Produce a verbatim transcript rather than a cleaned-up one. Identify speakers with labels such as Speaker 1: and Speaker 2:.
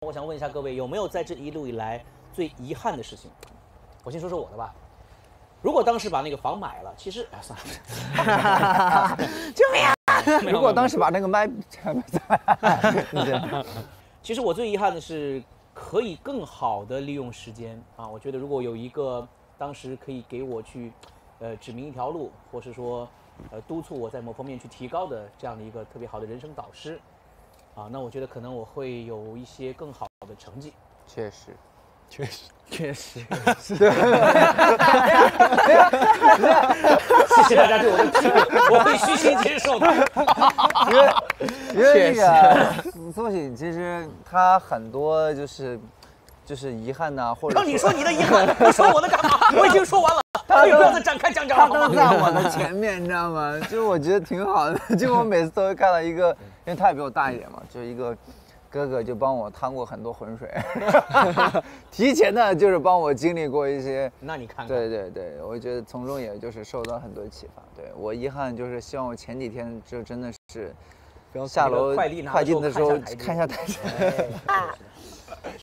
Speaker 1: 我想问一下各位，有没有在这一路以来最遗憾的事情？我先说说我的吧。如果当时把那个房买了，其实哎算了，
Speaker 2: 救命啊！如果当时把那个麦，
Speaker 1: 其实我最遗憾的是可以更好的利用时间啊。我觉得如果有一个当时可以给我去，呃，指明一条路，或是说，呃，督促我在某方面去提高的这样的一个特别好的人生导师，啊，那我觉得可能我会有一些更好的成绩。
Speaker 2: 确实。
Speaker 3: 确实，
Speaker 2: 确实，
Speaker 1: 是。谢谢大家对我的批评，我会虚心接受的。
Speaker 2: 因为因为那个苏醒，其实他很多就是就是遗憾呐、啊，或者
Speaker 1: 让你说你的遗憾，你说我的干嘛？我已经说完了，可以不要再展开讲讲了好吗？
Speaker 2: 他都在我的前面，你知道吗？就是我觉得挺好的，就我每次都会看到一个，因为他也比我大一点嘛，就是一个。哥哥就帮我趟过很多浑水，提前的就是帮我经历过一些。
Speaker 1: 那你看看，
Speaker 2: 对对对，我觉得从中也就是受到很多启发。对我遗憾就是希望我前几天就真的是下楼快进的时候看一下台阶。